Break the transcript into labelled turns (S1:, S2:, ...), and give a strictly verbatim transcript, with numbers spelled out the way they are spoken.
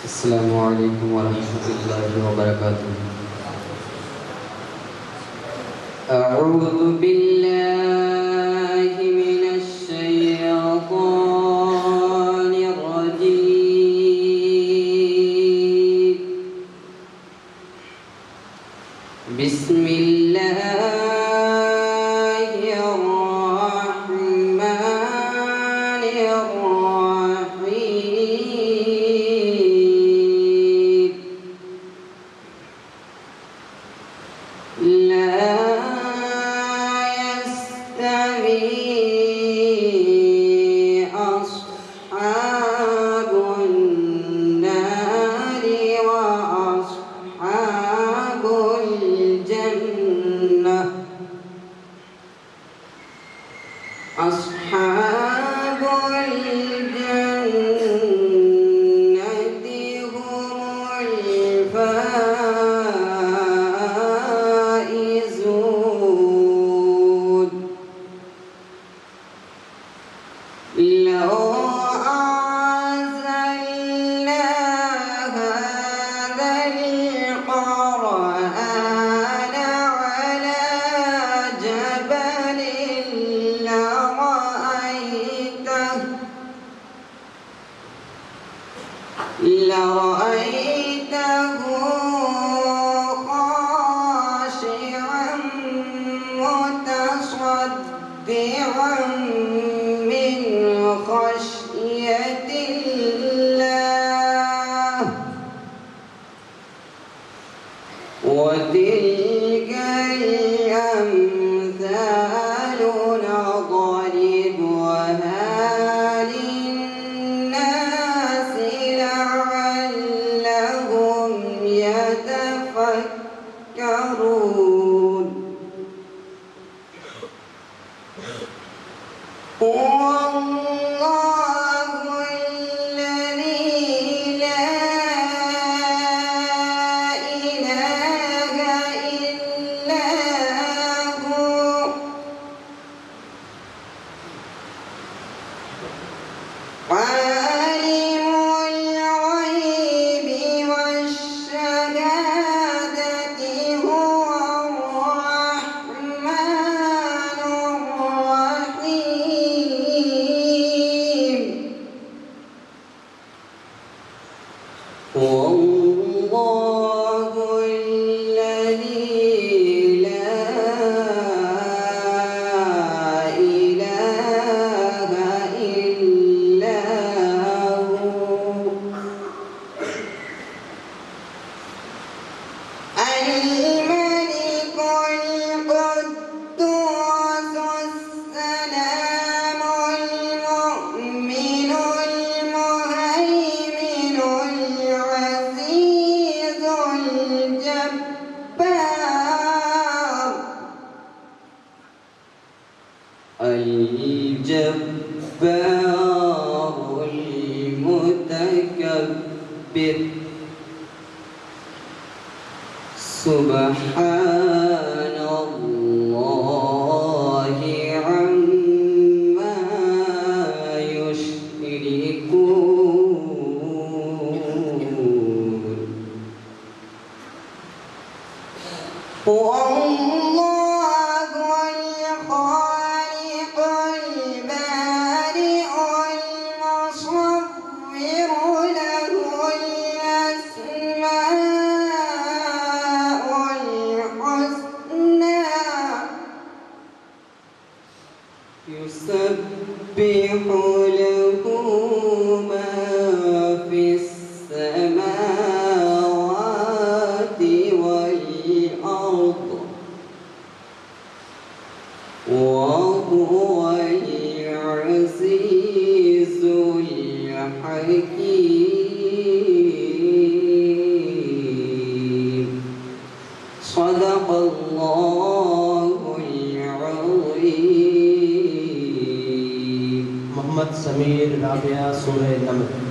S1: السلام عليكم ورحمة الله وبركاته. أعوذ بالله من الشيطان الرجيم. بسم الله الرحمن الرحيم. لا يستوي أصحاب النار وأصحاب الجنة. أصحاب الجنة هم الفائزون. لو أنزلنا هذا القرآن على جبل لرأيته لرأيته خاشعا متصدعا من خشية الله. وتلك الأمثال نضربها للناس لعلهم يتفكرون. هو الله الذي لا إله إلا هو. عالم الغيب والشهادة هو الرحمن الرحيم. والله الذي لا إله إلا هو. الملك القدوس السلام المؤمن المهيمن العزيز الجبار. الجبار المتكبر. سبحان الله عما يشركون. هو الله الخالق البارئ المصور له الأسماء الحسنى. يسبح له ما في السماوات والأرض وهو العزيز الحكيم. صدق الله العظيم.
S2: मोहम्मद समीर राबिया सूरह नमल।